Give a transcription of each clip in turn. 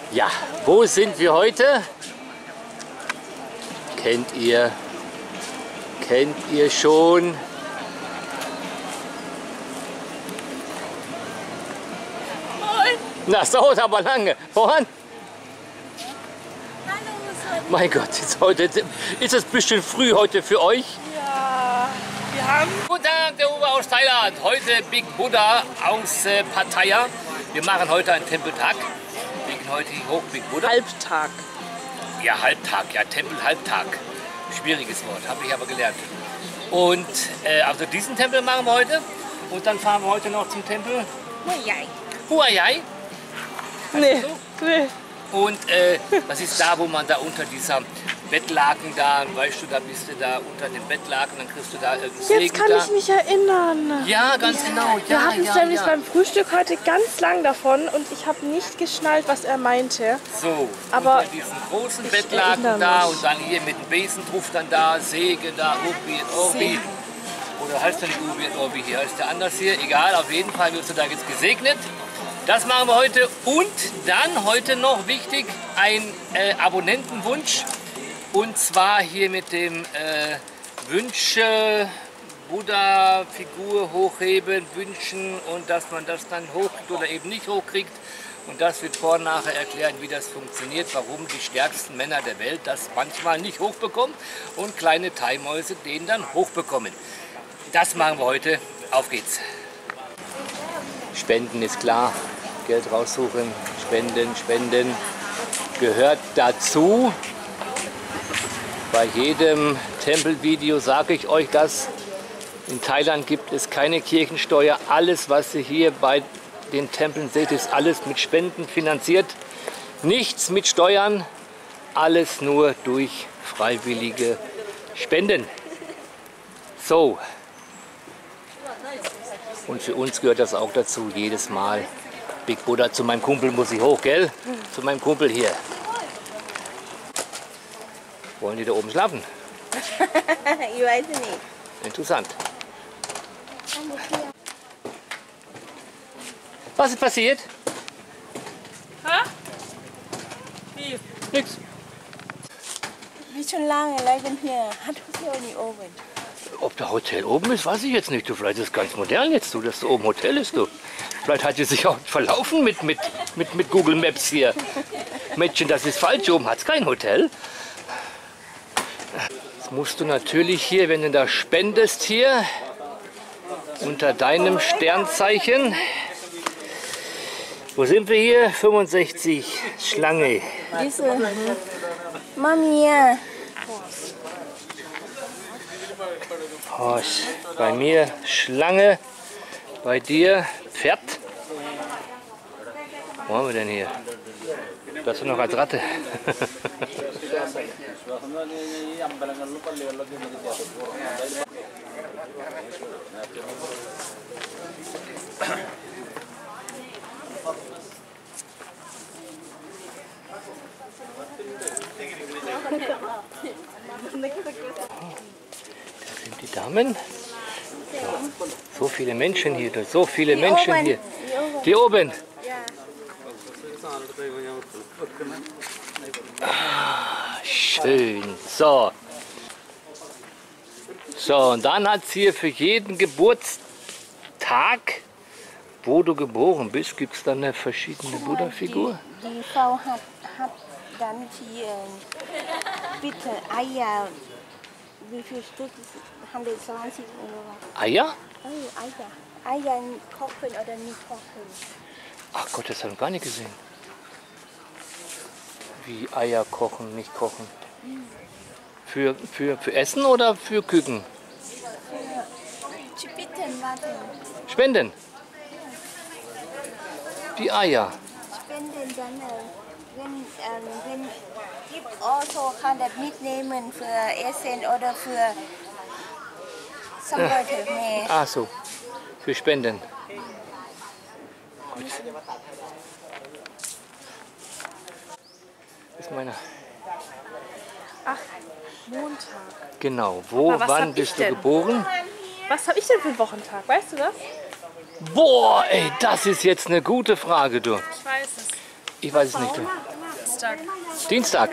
Ja, wo sind wir heute? Kennt ihr schon? Na, es dauert aber lange. Voran? Hallo, mein Gott, ist es ein bisschen früh heute für euch? Ja, wir haben... Guten Tag, der Uwe aus Thailand. Heute Big Buddha aus Pattaya. Wir machen heute einen Tempeltag. Wir gehen heute hoch Big Buddha. Halbtag. Ja, Halbtag, ja, Tempel Halbtag. Schwieriges Wort, habe ich aber gelernt. Und also diesen Tempel machen wir heute. Und dann fahren wir heute noch zum Tempel Huayai. Nee. Und das ist da, wo man da unter dieser Bettlaken da, weißt du, da bist du da unter dem Bettlaken, dann kriegst du da irgendein Segen. Jetzt kann ich mich erinnern. Ja, ganz genau. Wir hatten es nämlich beim Frühstück heute ganz lang davon und ich habe nicht geschnallt, was er meinte. So, aber unter diesen großen Bettlaken da und dann hier mit dem Besen drauf dann da, Segen da, Ubi und Orbi. Oder heißt der nicht Ubi und Orbi hier, heißt der anders hier? Egal, auf jeden Fall wirst du da jetzt gesegnet. Das machen wir heute und dann heute noch wichtig ein Abonnentenwunsch und zwar hier mit dem Wünsche Buddha Figur hochheben, wünschen und dass man das dann hochkriegt oder eben nicht hochkriegt und das wird vorher nachher erklären, wie das funktioniert, warum die stärksten Männer der Welt das manchmal nicht hochbekommen und kleine Thai-Mäuse den dann hochbekommen. Das machen wir heute. Auf geht's! Spenden ist klar. Geld raussuchen, spenden, gehört dazu. Bei jedem Tempelvideo sage ich euch das. In Thailand gibt es keine Kirchensteuer. Alles, was ihr hier bei den Tempeln seht, ist alles mit Spenden finanziert. Nichts mit Steuern, alles nur durch freiwillige Spenden. So. Und für uns gehört das auch dazu, jedes Mal. Big Buddha, zu meinem Kumpel muss ich hoch, gell? Zu meinem Kumpel hier. Wollen die da oben schlafen? Ich weiß nicht. Interessant. Was ist passiert? Hä? Wie? Nix. Wie schon lange bleiben hier? Hat Hotel nicht oben? Ob der Hotel oben ist, weiß ich jetzt nicht. Du, vielleicht ist es ganz modern jetzt, du, dass da oben Hotel ist. Du. Vielleicht hat sie sich auch verlaufen mit Google Maps hier. Mädchen, das ist falsch. Oben hat es kein Hotel. Jetzt musst du natürlich hier, wenn du da spendest, hier unter deinem Sternzeichen. Wo sind wir hier? 65 Schlange. Diese Mami. Horsch. Bei mir Schlange, bei dir Pferd. Wo haben wir denn hier? Das ist noch als Ratte. Die Damen. So viele Menschen hier, so viele Menschen hier. Die oben. Ah, schön. So. So, und dann hat es hier für jeden Geburtstag, wo du geboren bist, gibt es dann eine verschiedene Buddha-Figur. Die Frau hat dann die bitte Eier. Wie viel Stück? 120 oder Eier? was? Eier kochen oder nicht kochen? Ach Gott, das habe ich gar nicht gesehen. Wie Eier kochen, nicht kochen. Für Essen oder für Küken? Spenden, warte. Spenden. Die Eier. Spenden dann, wenn gibt also kann das mitnehmen für Essen oder für some Leute mehr. Ach so, für Spenden. Gut. Das ist meine. Ach, Montag. Genau. Wo, Aber was wann hab bist ich du denn? geboren? Was habe ich denn für einen Wochentag? Weißt du das? Boah, ey, das ist jetzt eine gute Frage, du. Ich weiß es. Ich weiß es nicht. Dienstag. Dienstag?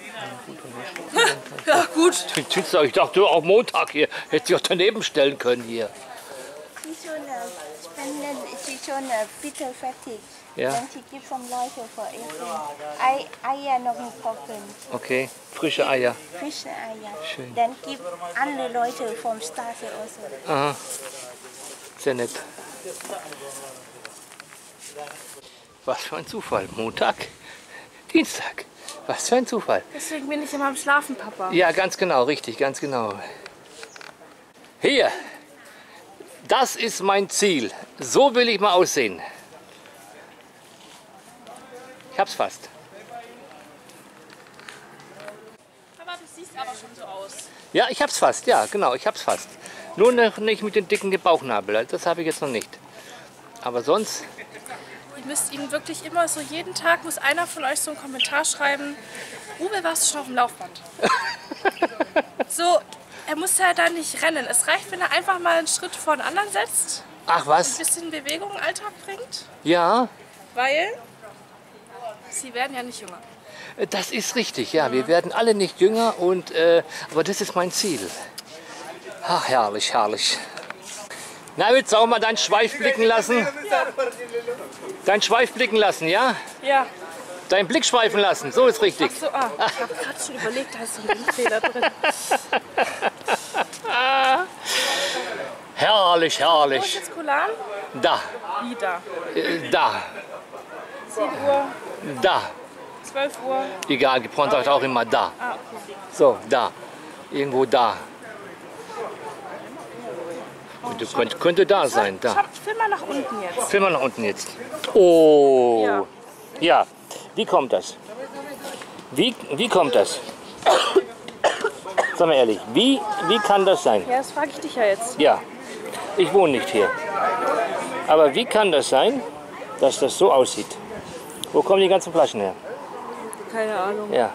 Ja, gut. Dienstag, ich dachte auch Montag hier. Hätte ich auch daneben stellen können hier. Sie schon spenden, sie schon bitter fertig. Ja. Dann sie gibt some Leute for essen. Eier noch nicht kochen. Okay, frische Eier. Frische Eier. Schön. Dann gibt andere Leute vom Straße also. Aha. Sehr nett. Was für ein Zufall. Montag, Dienstag. Was für ein Zufall. Deswegen bin ich immer am Schlafen, Papa. Ja, ganz genau, richtig, ganz genau. Hier, das ist mein Ziel. So will ich mal aussehen. Ich hab's fast. Papa, du siehst aber schon so aus. Ja, ich hab's fast, ja, genau, ich hab's fast. Nur noch nicht mit dem dicken Bauchnabel, das habe ich jetzt noch nicht. Aber sonst, Ihr müsst ihm wirklich immer so, jeden Tag muss einer von euch so einen Kommentar schreiben. Uwe, warst du schon auf dem Laufband? So, er muss ja dann nicht rennen. Es reicht, wenn er einfach mal einen Schritt vor den anderen setzt, ach ein was, bisschen Bewegung im Alltag bringt, ja, weil sie werden ja nicht jünger. das ist richtig, ja, wir werden alle nicht jünger, und, aber das ist mein Ziel. Ach, herrlich, herrlich. Na, willst du auch mal deinen Schweif blicken lassen? Deinen Schweif blicken lassen, ja? Ja. Deinen Blick schweifen lassen, so ist richtig. So, ich habe gerade schon überlegt, da ist so ein Fehler drin. Herrlich, Und herrlich. jetzt Kulan? Da, Wieder. da, 10 Uhr, da. 12 Uhr. Egal, Gepron sagt auch immer da. Ah, okay. So, da. Irgendwo da. Könnte da sein, da. Film mal nach unten jetzt. Film mal nach unten jetzt. Oh. Ja. Ja. Wie kommt das? Wie kommt das? Sag mal ehrlich, wie kann das sein? Ja, das frage ich dich ja jetzt. Ja, ich wohne nicht hier. Aber wie kann das sein, dass das so aussieht? Wo kommen die ganzen Flaschen her? Keine Ahnung. Ja.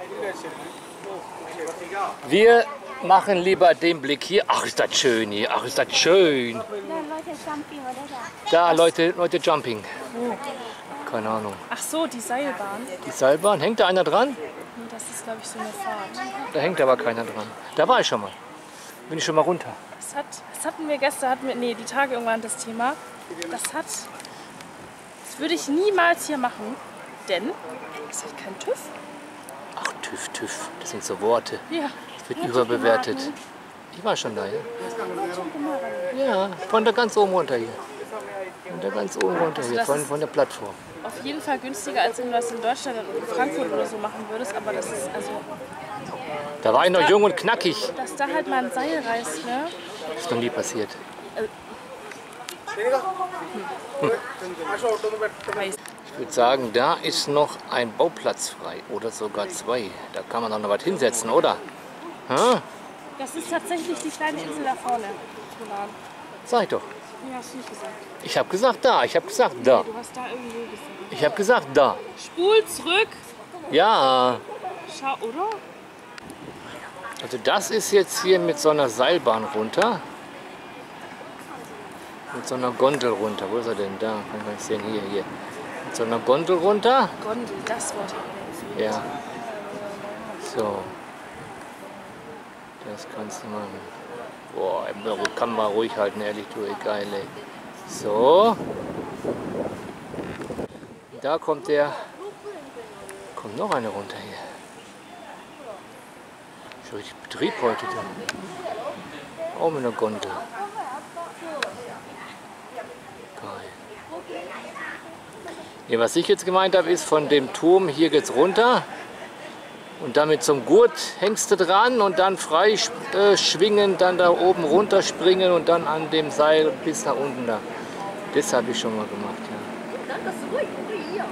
Wir machen lieber den Blick hier. Ach, ist das schön hier. Ach, ist das schön. Leute Jumping oder da. Da, Leute Jumping. Keine Ahnung. Ach so, die Seilbahn. Die Seilbahn, hängt da einer dran? Nee, das ist, glaube ich, so eine Fahrt. Da hängt aber keiner dran. Da war ich schon mal. Bin ich schon mal runter. Das hatten wir gestern, die Tage irgendwann das Thema. Das würde ich niemals hier machen, denn es hat keinen TÜV. Ach, TÜV, TÜV. Das sind so Worte. Ja. Das wird überbewertet. Ich war schon da, ja? Ja, von da ganz oben runter hier. Von da ganz oben runter hier, von der Plattform. Auf jeden Fall günstiger, als wenn du das in Deutschland oder in Frankfurt oder so machen würdest. Aber das ist also, Da war ich noch jung und knackig. dass da halt mal ein Seil reißt, ne? Das ist noch nie passiert. Ich würde sagen, da ist noch ein Bauplatz frei oder sogar zwei. Da kann man doch noch was hinsetzen, oder? Ha? Das ist tatsächlich die kleine Insel da vorne. Kulan. Sag ich doch. Nee, hast du nicht gesagt. Ich habe gesagt da, ich habe gesagt da. Du hast da irgendwo gesagt. Ich habe gesagt da. Spul zurück. Ja, Schau, oder? also das ist jetzt hier mit so einer Seilbahn runter. Mit so einer Gondel runter. Wo ist er denn? Da, kann man sehen, hier. Mit so einer Gondel runter. Gondel, das Wort hat mir gefehlt. Ja. So. Das kannst du machen. Boah, kann man ruhig halten, ehrlich, du, geil, ey. So. Da kommt noch eine runter hier. Ist richtig Betrieb heute da. Auch mit einer Gondel. Geil. Ja, was ich jetzt gemeint habe, ist, von dem Turm hier geht's runter. Und damit zum Gurt hängst du dran und dann frei schwingen, dann da oben runterspringen und dann an dem Seil bis nach unten da. Das habe ich schon mal gemacht, ja.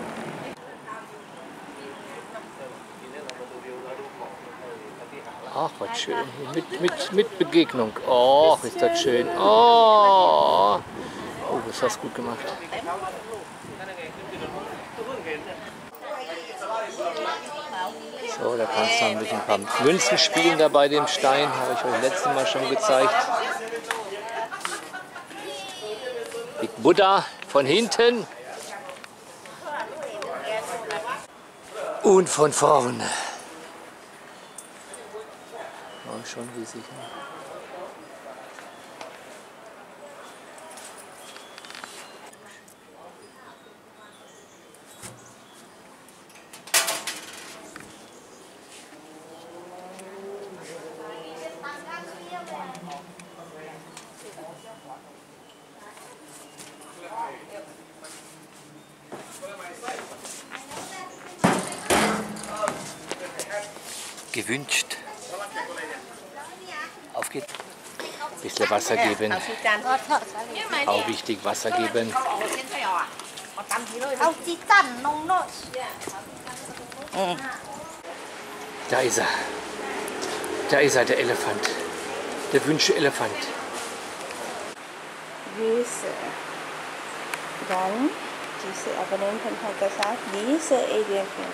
Ach, was schön. Mit Begegnung. Och, ist das schön. Oh, das hast du gut gemacht. So, da kannst du noch ein paar Münzen spielen da bei dem Stein. Habe ich euch letztes Mal schon gezeigt. Big Buddha von hinten. Und von vorne. Oh, schon riesig. Ne? Gewünscht. Auf geht's. Ein bisschen Wasser geben. Auch wichtig, Wasser geben. Da ist er. Da ist er, der Elefant. Der Wünsche-Elefant. Diese. Dann diese Abonnenten hat gesagt, diese Elefant.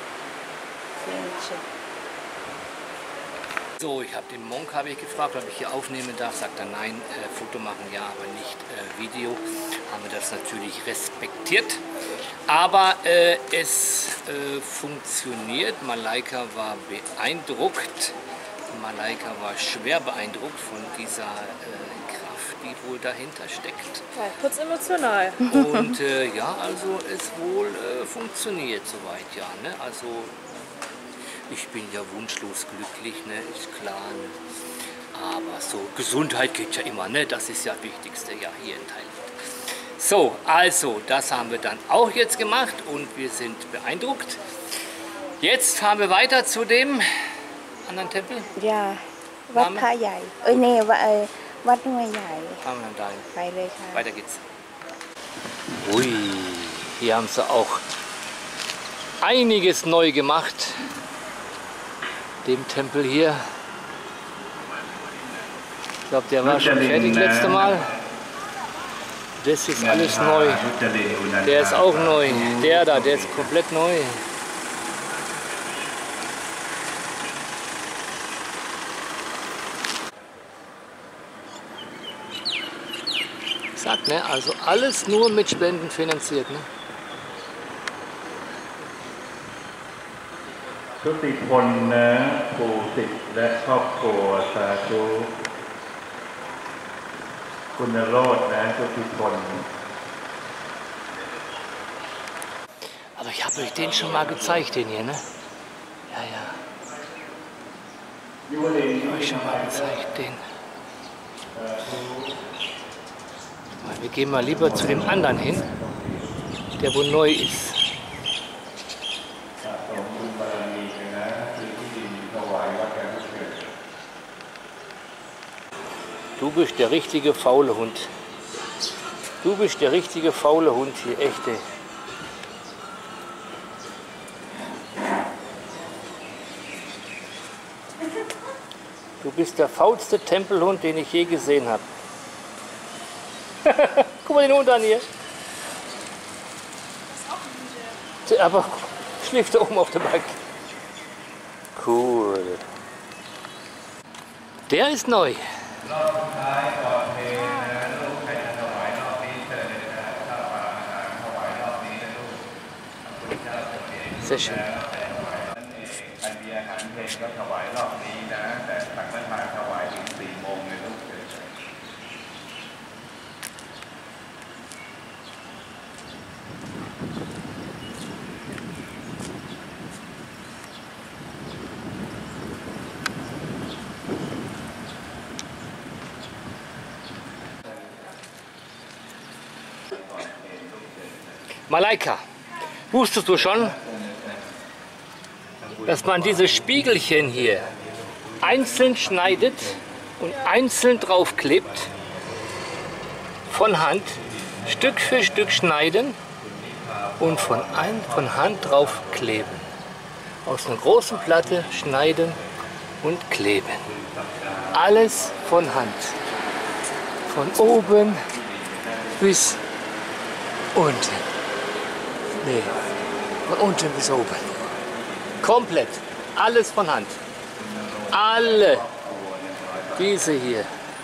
So, ich habe den Monk gefragt, ob ich hier aufnehmen darf. Sagt er nein, Foto machen ja, aber nicht Video. Haben wir das natürlich respektiert. Aber es funktioniert. Malaika war beeindruckt. Malaika war schwer beeindruckt von dieser Kraft, die wohl dahinter steckt. Ja, kurz emotional. Und ja, also es wohl funktioniert soweit, ja. Ne? Also ich bin ja wunschlos glücklich, ne? Ist klar. Ne? Aber so Gesundheit geht ja immer, ne? Das ist ja das Wichtigste ja hier in Thailand. So, also das haben wir dann auch jetzt gemacht und wir sind beeindruckt. Jetzt fahren wir weiter zu dem anderen Tempel. Ja, Wat Pha Yai. Nee, Wat Nui Yai. Fahren wir dahin. Weiter geht's. Ui, hier haben sie auch einiges neu gemacht. Dem Tempel hier. Ich glaube, der war schon fertig letzte Mal. Das ist alles neu. Der ist auch neu. Der da, der ist komplett neu. Sagt, ne? Also alles nur mit Spenden finanziert. Ne? ชุติพลนะปู่สิทธิ์และครอบครัวสาธุคุณโรจน์นะชุติพล Aber ich habe euch den schon mal gezeigt, den hier, ne? Ja, ja. Ich habe euch schon mal gezeigt, den. Wir gehen mal lieber zu dem anderen hin, der wo neu ist. Du bist der richtige faule Hund. Du bist der richtige faule Hund hier, echte. Du bist der faulste Tempelhund, den ich je gesehen habe. Guck mal den Hund an hier. Aber schläft da oben auf der Bank. Cool. Der ist neu. Sehr schön. Malaika, wusstest du schon, dass man diese Spiegelchen hier einzeln schneidet und einzeln draufklebt? Von Hand, Stück für Stück schneiden und von Hand draufkleben. Aus einer großen Platte schneiden und kleben. Alles von Hand. Von oben bis unten. Nee, von unten bis oben. Komplett. Alles von Hand. Alle. Diese hier.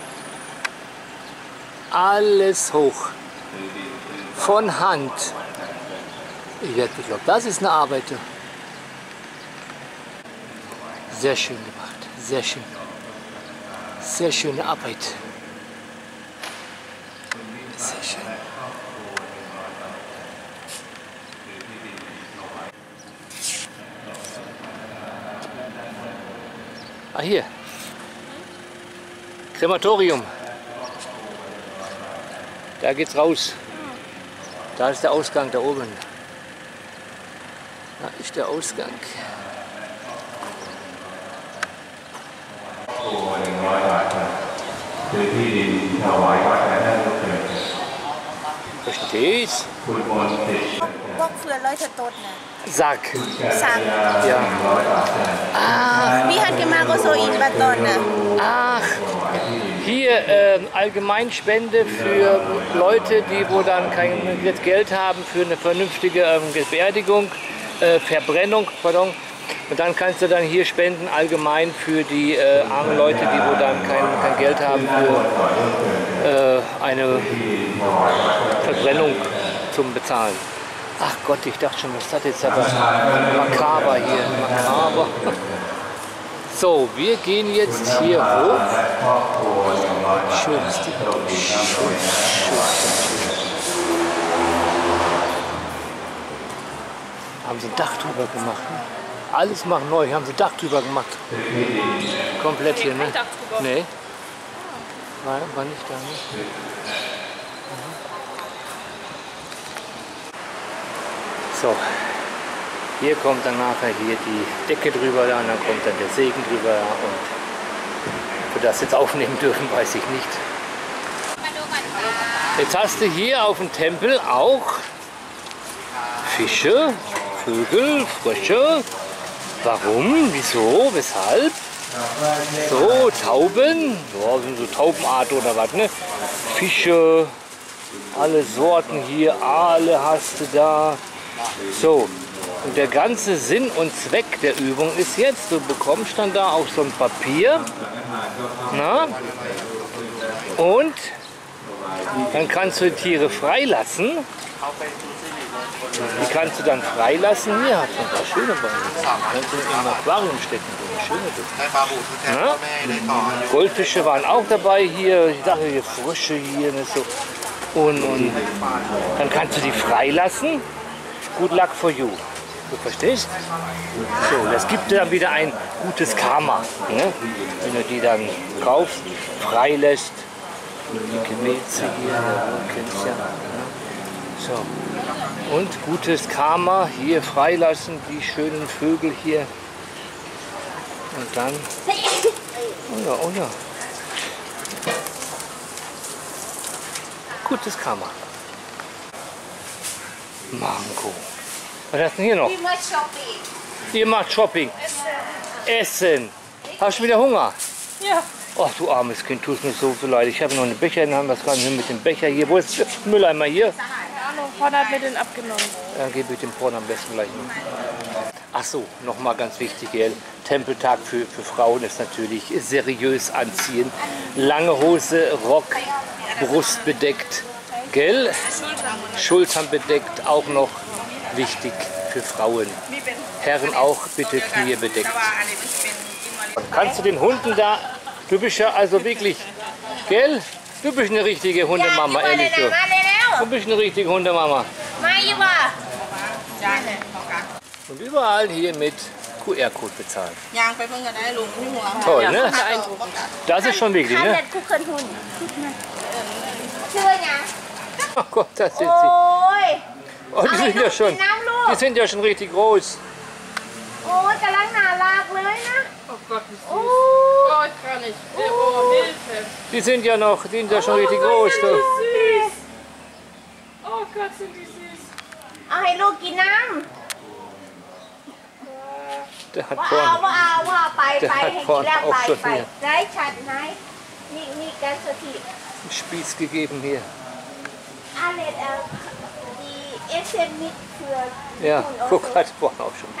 Alles hoch. Von Hand. Ich werde geglaubt, das ist eine Arbeit. Sehr schön gemacht, sehr schön. Sehr schöne Arbeit. Sehr schön. Ah, hier. Krematorium. Da geht's raus. Da ist der Ausgang da oben. Da ist der Ausgang. Verstehst? Bốc vừa lôi thật tốt nè. Sack. Sack. Ja. Wie hat gemacht so in Baton nè? Ach, hier Allgemeinspende für Leute, die wo dann kein Geld haben für eine vernünftige Beerdigung, Verbrennung, pardon. Und dann kannst du dann hier spenden allgemein für die armen Leute, die wo dann kein Geld haben für eine Verbrennung zum Bezahlen. Ach Gott, ich dachte schon, was ist das jetzt aber makaber hier, makaber. So, wir gehen jetzt hier hoch. Schönes Ding. Haben sie ein Dach drüber gemacht. Ne? Alles machen neu, haben sie Dach drüber gemacht. Komplett hier, ne? Nee. War nicht da, ne? So, hier kommt dann nachher hier die Decke drüber, und dann kommt dann der Segen drüber und ob wir das jetzt aufnehmen dürfen, weiß ich nicht. Jetzt hast du hier auf dem Tempel auch Fische, Vögel, Frösche. Warum? Wieso? Weshalb? So, Tauben, ja, sind so Taubenart oder was, ne? Fische, alle Sorten hier, alle hast du da. So, und der ganze Sinn und Zweck der Übung ist jetzt, du bekommst dann da auch so ein Papier, na? Und dann kannst du die Tiere freilassen. Die kannst du dann freilassen. Hier hat man da schöne Beine. Kannst du im Aquarium stecken. Schöne ja? Goldfische waren auch dabei hier. Ich dachte hier Frösche hier. Nicht so. Und dann kannst du die freilassen. Good luck for you. Du verstehst? So, das gibt dir dann wieder ein gutes Karma. Ne? Wenn du die dann kaufst, freilässt. Die Gebete hier, du kennst ja. So. Und gutes Karma hier freilassen, die schönen Vögel hier. Und dann. Oh ja, oh ja. Gutes Karma. Mango. Was hast du denn hier noch? Ihr macht Shopping. Essen. Hast du wieder Hunger? Ja. Ach du armes Kind, tut mir so leid. Ich habe noch einen Becher in der Hand. Was kann ich mit dem Becher hier? Wo ist der Mülleimer hier? Keine Ahnung, Porn hat mir den abgenommen. Dann gebe ich den Porn am besten gleich noch. Ach so, nochmal ganz wichtig, gell? Tempeltag für Frauen ist natürlich seriös anziehen. Lange Hose, Rock, Brust bedeckt, gell? Schultern bedeckt, auch noch wichtig für Frauen. Herren auch bitte Knie bedeckt. Kannst du den Hunden da, du bist ja also wirklich, gell? Du bist eine richtige Hundemama, ehrlich du. Du bist eine richtige Hundemama. Und überall hier mit QR-Code bezahlen. Toll, ne? Das ist schon wirklich, ne? Oh Gott, das sind sie. Oh, die sind ja schon richtig groß. Oh Gott, wie süß. Oh, ich kann nicht. Oh, Hilfe. Die sind ja schon richtig groß. Wie süß. Oh Gott, sind die süß. Der hat vorne auch schon hier einen Spieß gegeben hier. Ja, guck, hat vorne auch schon.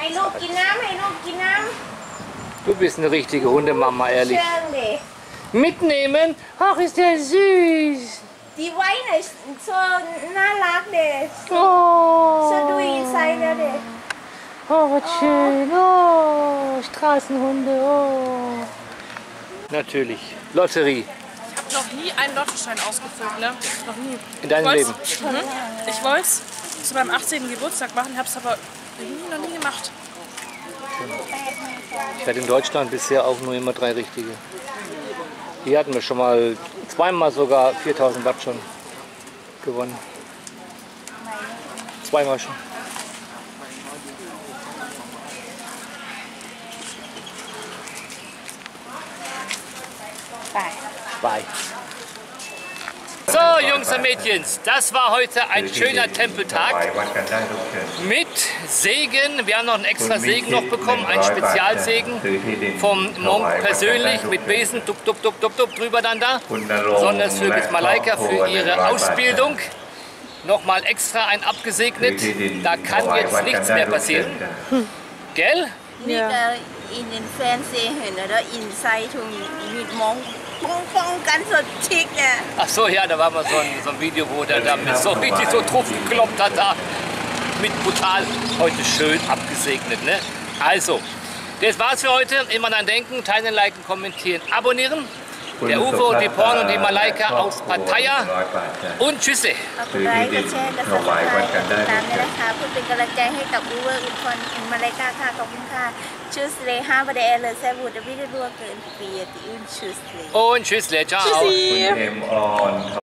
Du bist eine richtige Hundemama, ehrlich. Mitnehmen? Ach, ist der süß. Die Weine ist so nah lag der. Oh. So du ihn sei der. Oh, was schön. Oh, Straßenhunde. Oh. Natürlich. Lotterie. Ich habe noch nie einen Lottoschein ausgefüllt, ne? Noch nie. In deinem Leben? Ich wollte es zu meinem 18. Geburtstag machen, habe es aber irgendwie noch nie gemacht. Ich hatte in Deutschland bisher auch nur immer 3 richtige. Hier hatten wir schon mal zweimal sogar 4000 Watt schon gewonnen. Zweimal schon. Bye. So, Jungs und Mädchens, das war heute ein schöner Tempeltag mit Segen. Wir haben noch einen extra Segen noch bekommen, einen Spezialsegen vom Monk persönlich mit Besen, tup, tup, tup, tup, tup, drüber dann da. Besonders für Miss Malaika, für ihre Ausbildung. Nochmal extra ein abgesegnet. Da kann jetzt nichts mehr passieren. Gell? นี่ก็อินแฟนเซเห็นแล้วอินไซต์ทุงมีมองป้องกันสดชิกเนี่ย Ach so, ja, da war mal so ein Video, wo der da mit so richtig so drauf gekloppt hat, da mit brutal. Heute schön abgesegnet, ne? Also, das war's für heute. Immer dran denken, teilen, liken, kommentieren, abonnieren. Der Uwe und die Porn und die Malaika aus Pattaya. Und Tschüsse. กดไลค์กดแชร์กดซับสไครต์กดติดตามด้วยนะคะเพื่อเป็นกำลังใจให้กับอูเวอร์อุปกรณ์มาเลกาค่ะขอบคุณค่ะชูสเลห้าประเดี๋ยวเลยแซ่บบูดวิดีโอเกินปีติอุ่นชูสเล Und Tschüssle, ciao. Tschüssi. เอ็มออน